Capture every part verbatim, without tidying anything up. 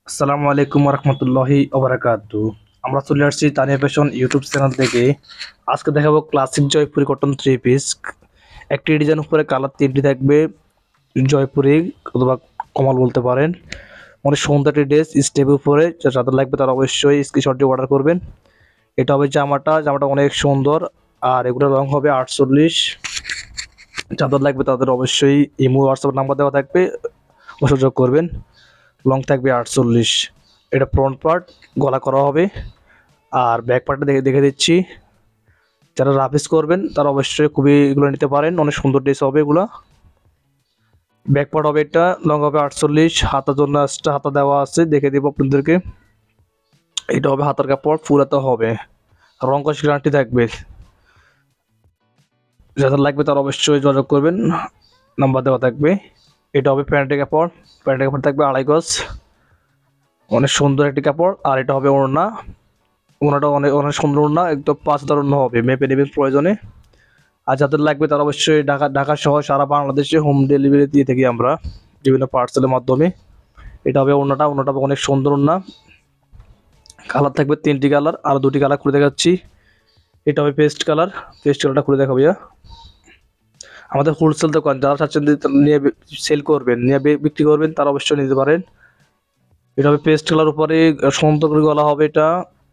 আসসালামু আলাইকুম রহমতুল্লাহি ওবারাকাতু। আমরা চলে আসছি তানিয়া ফ্যাশন ইউটিউব চ্যানেল থেকে। আজকে দেখাবো classic Jaipuri cotton three piece. একটি ডিজাইন উপরে কালার তিনটি থাকবে, জয়পুরি অথবা কমাল বলতে পারেন। অনেক সুন্দর একটি ড্রেস, স্টেপের উপরে যাদের লাগবে তারা অবশ্যই স্ক্রিনশটটি অর্ডার করবেন। এটা হবে জামাটা, জামাটা অনেক সুন্দর। আর এগুলোর রং হবে আটচল্লিশ। যাদের লাগবে তাদের অবশ্যই ইমো হোয়াটসঅ্যাপ নাম্বার দেওয়া থাকবে, যোগাযোগ করবেন। লং থাকবে আটচল্লিশ। এটা ফ্রন্ট পার্ট, গলা করা হবে। আর ব্যাক পার্টটা দেখে দেখে দিচ্ছি। যারা রাফিস করবেন তারা অবশ্যই খুবই এগুলো নিতে পারেন, অনেক সুন্দর ড্রেস হবে এগুলো। ব্যাক পার্ট হবে, এটা লং হবে আটচল্লিশ। হাতার জন্য এক্সট্রা হাতা দেওয়া আছে, দেখে দেবো আপনাদেরকে। এটা হবে হাতার কাপড়, ফুল হাতা হবে। রং কষ গ্যারান্টি থাকবে। যাদের লাগবে তারা অবশ্যই যোগাযোগ করবেন, নাম্বার দেওয়া থাকবে। এটা হবে প্যান্টের কাপড়, প্যান্টের কাপড় থাকবে আড়াই গজ। অনেক সুন্দর একটি কাপড়। আর এটা হবে ওড়না, ওনাটা অনেক অনেক সুন্দর ওড়না, একদম পাঁচ হাজার ওড়না হবে, মেপে নেবেন প্রয়োজনে। আর যাদের লাগবে তারা অবশ্যই ঢাকা ঢাকা সহ সারা বাংলাদেশে হোম ডেলিভারি দিয়ে থাকি আমরা বিভিন্ন পার্সেলের মাধ্যমে। এটা হবে ওড়নাটা, ওড়নাটা হবে অনেক সুন্দর ওড়না। কালার থাকবে তিনটি কালার, আর দুটি কালার খুলে দেখাচ্ছি। এটা হবে পেস্ট কালার, পেস্ট কালারটা খুলে দেখাবো। আমাদের হোলসেল দোকান, যারা চাচ্ছেন নিয়ে সেল করবেন, নিয়ে বিক্রি করবেন, তারা অবশ্যই নিতে পারেন। এটা হবে পেস্ট কালার উপরে সুন্দর করে গলা হবে, এটা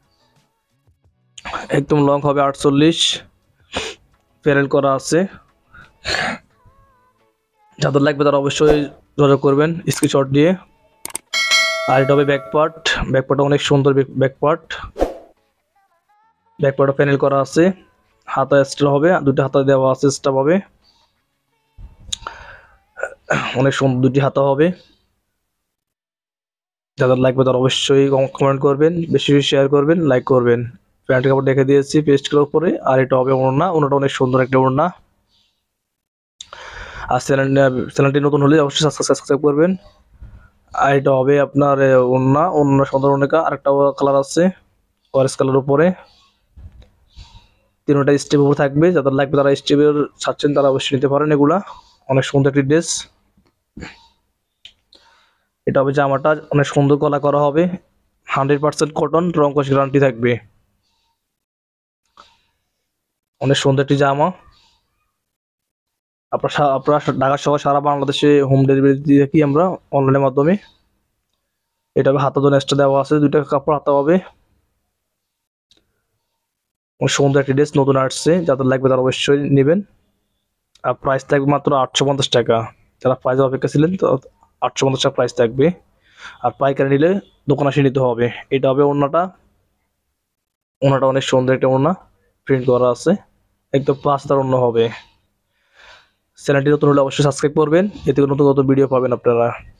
একদম লং হবে আটচল্লিশ। প্যানেল করা আছে। যাদের লাগবে তারা অবশ্যই যোগাযোগ করবেন স্ক্রিনশট দিয়ে। আর এটা হবে ব্যাক পার্ট, ব্যাক পার্টটা অনেক সুন্দর ব্যাক পার্ট। ব্যাক পার্টটা প্যানেল করা আছে, হাতা এক্সট্রা হবে, দুটি হাতা দেওয়া আছে এক্সট্রা হবে। অনেক সুন্দর দুটি হাতা হবে। যাদের লাগবে তারা অবশ্যই কমেন্ট করবেন, বেশি বেশি শেয়ার করবেন, লাইক করবেন। প্যান্টের কাপড় দেখে দিয়েছি পেস্ট কালার উপরে। আর এটা হবে ওড়না, ওড়নাটা অনেক সুন্দর একটা ওড়না। আর চ্যানেল চ্যানেলটি নতুন হলে অবশ্যই সাবস্ক্রাইব করবেন। আর এটা হবে আপনার ওড়না, ওড়না সুন্দর অনেকা। আরেকটা কালার আছে অরেঞ্জ কালার উপরে। তিনটা স্টেপ উপর থাকবে, যাদের লাগবে তারা স্টেপের ছাড়ছেন তারা অবশ্যই নিতে পারেন এগুলা। অনেক সুন্দর একটি ড্রেস। এটা হবে জামাটা, অনেক সুন্দর গলা করা হবে, হান্ড্রেড পার্সেন্ট কটন, রং কষ গ্যারান্টি থাকবে। অনেক সুন্দর একটি জামা। আপনার আপনার ঢাকা সহ সারা বাংলাদেশে হোম ডেলিভারি দিয়ে থাকি আমরা অনলাইনের মাধ্যমে। এটা হবে হাতা জন্য এক্সট্রা দেওয়া আছে, দুইটা কাপড় হাতা হবে। অনেক সুন্দর একটি ড্রেস, নতুন আসছে, যাদের লাগবে তারা অবশ্যই নেবেন। আর প্রাইস থাকবে মাত্র আটশো পঞ্চাশ টাকা। যারা প্রাইস অপেক্ষা ছিলেন তো আটশো পঞ্চাশ টাকা প্রাইস থাকবে। আর পাইকারি নিলে দোকান আসে নিতে হবে। এটা হবে ওড়নাটা, ওড়নাটা অনেক সুন্দর একটা ওড়না, প্রিন্ট করা আছে, একদম পাঁচ হাজার ওড়না হবে। চ্যানেলটি নতুন হলে অবশ্যই সাবস্ক্রাইব করবেন, এতে করে নতুন নতুন ভিডিও পাবেন আপনারা।